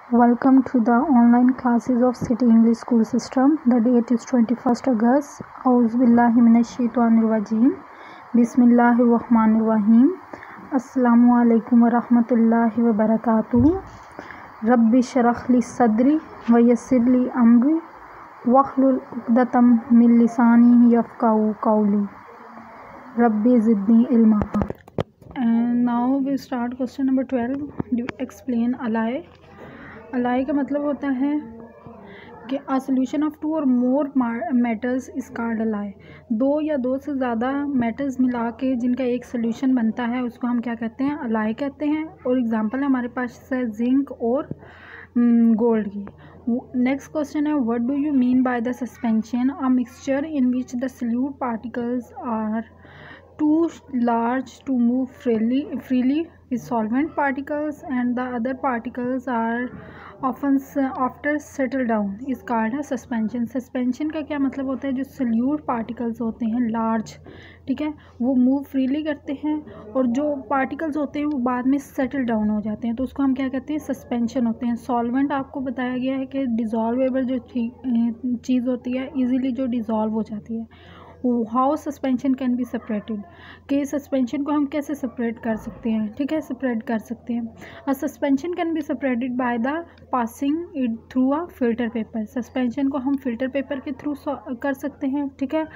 Welcome to the online classes of City English School System. The date is 21st August. Auzubillahi minash-shaytanir-rajim. Bismillahir-rahmanir-rahim. Assalamu alaikum wa rahmatullahi wa barakatuh. Rabbi shrah li sadri wa yassir li amri wahlul uqdatam min lisani yafqahu qawli. Rabbi zidni ilma. And now we start question number 12. Do you explain alai? Alai का मतलब होता है कि a solution of two or more matters is called alloy. दो या दो से ज़्यादा मैटर्स मिला के जिनका एक सोल्यूशन बनता है उसको हम क्या कहते हैं, अलाई कहते हैं। और एग्जांपल हमारे पास है जिंक और गोल्ड की। नेक्स्ट क्वेश्चन है, what do you mean by the suspension? A mixture in which the solute particles are too large to move freely with solvent particles and the other particles are often after settle down is called a suspension. Suspension का क्या मतलब होता है? जो salute particles होते हैं large, ठीक है, वो मूव फ्रीली करते हैं और जो पार्टिकल्स होते हैं वो बाद में सेटल डाउन हो जाते हैं, तो उसको हम क्या कहते हैं, सस्पेंशन होते हैं। सॉल्वेंट आपको बताया गया है कि डिज़ोल्वेबल जो चीज़ होती है ईजीली जो डिज़ोल्व हो जाती है। How suspension can be separated, कि सस्पेंशन को हम कैसे सेपरेट कर सकते हैं, ठीक है, सेपरेट कर सकते हैं। A suspension can be separated by the passing it through a filter paper. Suspension को हम फिल्टर पेपर के थ्रू कर सकते हैं, ठीक है।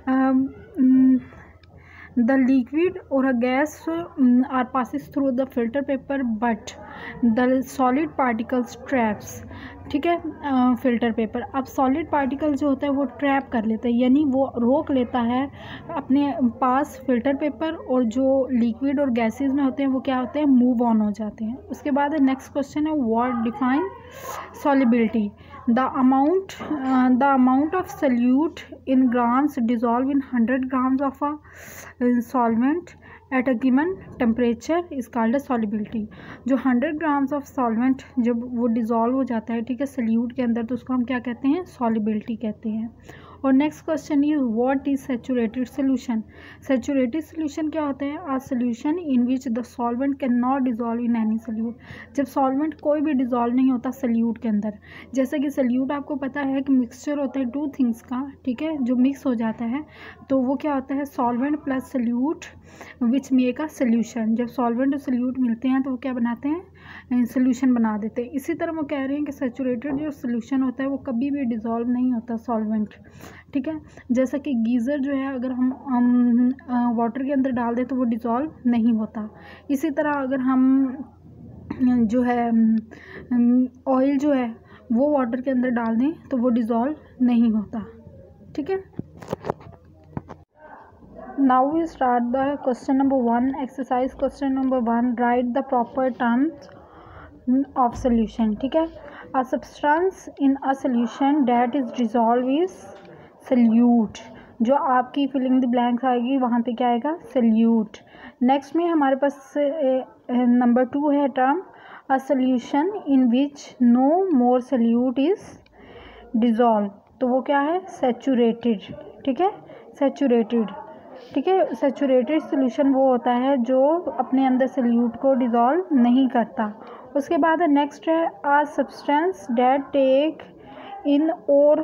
The liquid or a gas are passes through the filter paper but the solid particles traps, ठीक है, फिल्टर पेपर। अब सॉलिड पार्टिकल जो होता है वो ट्रैप कर लेता है, यानी वो रोक लेता है अपने पास फिल्टर पेपर, और जो लिक्विड और गैसेस में होते हैं वो क्या होते हैं, मूव ऑन हो जाते हैं। उसके बाद नेक्स्ट क्वेश्चन है, what define solubility? The amount of solute in grams dissolve in 100 grams of a solvent at a given temperature is called a solubility. जो 100 grams ऑफ सॉल्वेंट जब वो डिज़ोल्व हो जाता है, ठीक है, सल्यूट के अंदर, तो उसको हम क्या कहते हैं, सॉलिबिलिटी कहते हैं। और next question is what is saturated solution? Saturated solution क्या होता है? A solution in which the solvent can not dissolve in any solute. जब सॉल्वेंट कोई भी डिजॉल्व नहीं होता सल्यूट के अंदर। जैसे कि सल्यूट आपको पता है कि मिक्सचर होता है टू थिंग्स का, ठीक है, जो मिक्स हो जाता है, तो वो क्या होता है, solvent plus solute which make a solution. जब सॉल्वेंट और सल्यूट मिलते हैं तो वो क्या बनाते हैं, सोल्यूशन बना देते हैं। इसी तरह वो कह रहे हैं कि सैचुरेटेड जो सोल्यूशन होता है वो कभी भी डिज़ोल्व नहीं होता सॉल्वेंट, ठीक है। जैसा कि गीज़र जो है अगर हम वाटर के अंदर डाल दें तो वो डिज़ोल्व नहीं होता। इसी तरह अगर हम जो है ऑयल जो है वो वाटर के अंदर डाल दें तो वो डिज़ोल्व नहीं होता, ठीक है। Now we start the question number 1. Exercise question number 1. Write the proper terms of solution, ठीक है। A substance in a solution that is dissolved is solute। जो आपकी फिलिंग द ब्लैंक्स आएगी वहाँ पे क्या आएगा, solute। नेक्स्ट में हमारे पास नंबर 2 है term a solution in which no more solute is dissolved, तो वो क्या है, सैचुरेटेड, ठीक है, सैचुरेटेड, ठीक है। सैचुरेटेड सोल्यूशन वो होता है जो अपने अंदर सल्यूट को डिज़ोल्व नहीं करता। उसके बाद नेक्स्ट है a substance that take in और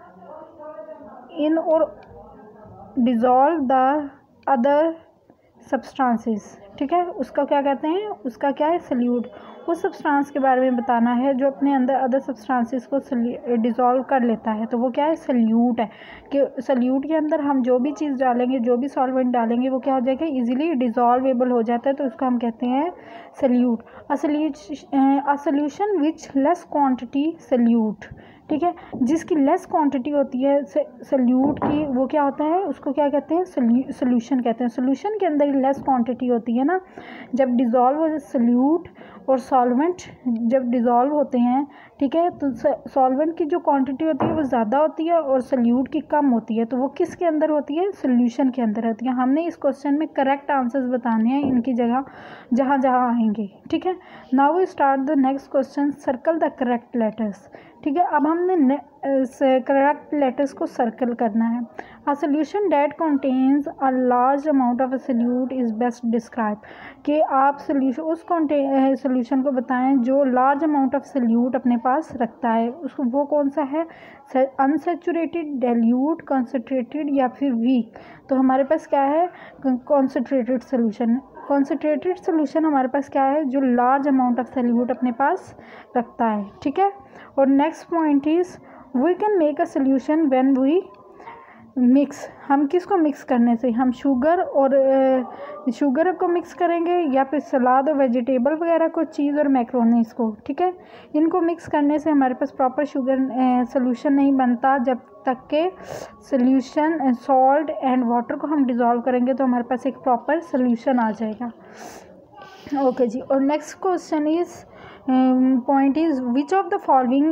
डिज़ोल्व द अदर सब्सटेंसेस, ठीक है, उसका क्या कहते हैं, उसका क्या है, सल्यूट। उस सब्सटेंस के बारे में बताना है जो अपने अंदर अदर सब्सटेंसेस को डिज़ोल्व कर लेता है, तो वो क्या है, सल्यूट है। कि सल्यूट के अंदर हम जो भी चीज़ डालेंगे, जो भी सॉल्वेंट डालेंगे, वो क्या हो जाएगा, इजीली डिज़ोल्वेबल हो जाता है, तो उसको हम कहते हैं solute. A solution which less quantity solute, ठीक है, जिसकी लेस क्वांटिटी होती है सल्यूट की, वो क्या होता है, उसको क्या कहते हैं, सोल्यूशन कहते हैं। सोल्यूशन के अंदर लेस क्वांटिटी होती है ना, जब डिज़ोल्व हो सल्यूट और सॉल्वेंट जब डिज़ोल्व होते हैं, ठीक है, तो सॉल्वेंट की जो क्वांटिटी होती है वो ज़्यादा होती है और सल्यूट की कम होती है, तो वो किसके अंदर होती है, सोल्यूशन के अंदर होती है। हमने इस क्वेश्चन में करेक्ट आंसर्स बताने हैं इनकी जगह जहाँ जहाँ आएंगे, ठीक है। Now we start the next question, circle the correct letters, ठीक है। अब हमने करेक्ट लेटर्स को सर्कल करना है। A solution that contains a large amount of a solute is best describe, कि आप सोल्यूशन उस सोल्यूशन को बताएं जो लार्ज अमाउंट ऑफ सोल्यूट अपने पास रखता है। उसको वो कौन सा है, अनसेचुरेटेड, डाइल्यूट, कॉन्सेंट्रेटेड या फिर वीक। तो हमारे पास क्या है, कॉन्सेंट्रेटेड सोल्यूशन। कॉन्सेंट्रेटेड सोल्यूशन हमारे पास क्या है, जो लार्ज अमाउंट ऑफ सोल्यूट अपने पास रखता है, ठीक है। और next point is we can make a solution when we mix. हम किसको मिक्स करने से, हम शुगर और शुगर को मिक्स करेंगे या फिर सलाद और वेजिटेबल वगैरह को, चीज़ और मैक्रोनीस को, ठीक है। इनको मिक्स करने से हमारे पास प्रॉपर शुगर सोल्यूशन नहीं बनता। जब तक के सोल्यूशन सॉल्ट एंड वाटर को हम डिज़ोल्व करेंगे तो हमारे पास एक प्रॉपर सोल्यूशन आ जाएगा। ओके जी। और next question is point is which of the following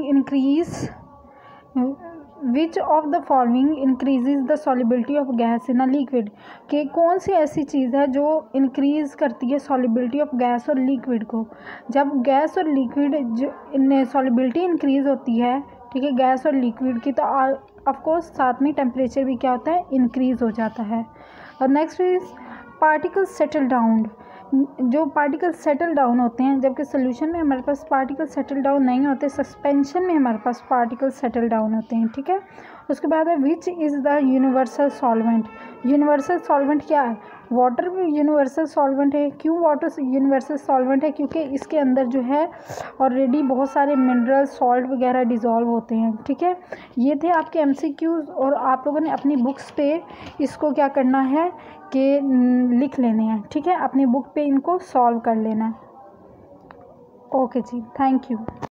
increases the solubility of gas in a liquid, कि कौन सी ऐसी चीज़ है जो इंक्रीज़ करती है सॉलिबिलिटी ऑफ गैस और लिक्विड को। जब गैस और लिक्विड जो सॉलिबिलिटी इंक्रीज़ होती है, ठीक है, गैस और लिक्विड की, तो ऑफ कोर्स साथ में टेम्परेचर भी क्या होता है, इंक्रीज़ हो जाता है। और next is particles settle down, जो पार्टिकल सेटल डाउन होते हैं, जबकि सोल्यूशन में हमारे पास पार्टिकल सेटल डाउन नहीं होते, सस्पेंशन में हमारे पास पार्टिकल सेटल डाउन होते हैं, ठीक है। उसके बाद है which is the universal solvent. Universal solvent क्या है, वाटर भी यूनिवर्सल सॉल्वेंट है। क्यों वाटर यूनिवर्सल सॉल्वेंट है, क्योंकि इसके अंदर जो है ऑलरेडी बहुत सारे मिनरल सॉल्ट वगैरह डिज़ोल्व होते हैं, ठीक है। ये थे आपके MCQs, और आप लोगों ने अपनी बुक्स पे इसको क्या करना है कि लिख लेने हैं, ठीक है, अपनी बुक पे इनको सॉल्व कर लेना है। ओके जी, थैंक यू।